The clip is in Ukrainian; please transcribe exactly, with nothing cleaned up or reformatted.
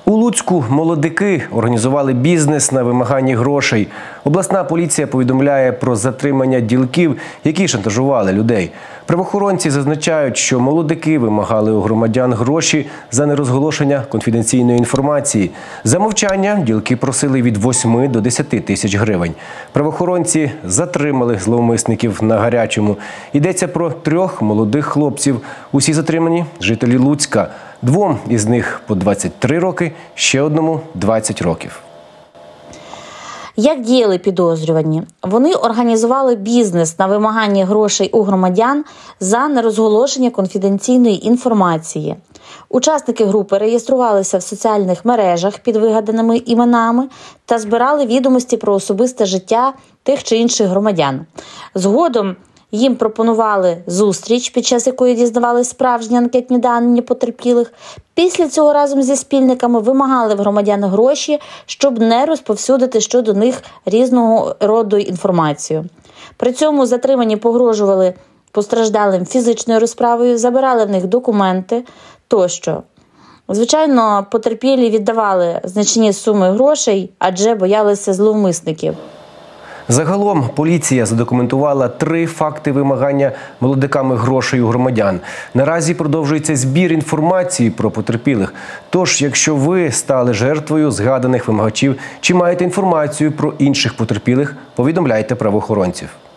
У Луцьку молодики організували бізнес на вимаганні грошей. Обласна поліція повідомляє про затримання ділків, які шантажували людей. Правоохоронці зазначають, що молодики вимагали у громадян гроші за нерозголошення конфіденційної інформації. За мовчання ділки просили від восьми до десяти тисяч гривень. Правоохоронці затримали зловмисників на гарячому. Йдеться про трьох молодих хлопців. Усі затримані – жителі Луцька. Двом із них по двадцять три роки, ще одному – двадцять років. Як діяли підозрювані? Вони організували бізнес на вимаганні грошей у громадян за нерозголошення конфіденційної інформації. Учасники групи реєструвалися в соціальних мережах під вигаданими іменами та збирали відомості про особисте життя тих чи інших громадян. Згодом їм пропонували зустріч, під час якої дізнавали справжні анкетні дані потерпілих. Після цього разом зі спільниками вимагали в громадян гроші, щоб не розповсюдити щодо них різного роду інформацію. При цьому затримані погрожували постраждалим фізичною розправою, забирали в них документи тощо. Звичайно, потерпілі віддавали значні суми грошей, адже боялися зловмисників. Загалом поліція задокументувала три факти вимагання молодиками грошей у громадян. Наразі продовжується збір інформації про потерпілих. Тож, якщо ви стали жертвою згаданих вимагачів чи маєте інформацію про інших потерпілих, повідомляйте правоохоронців.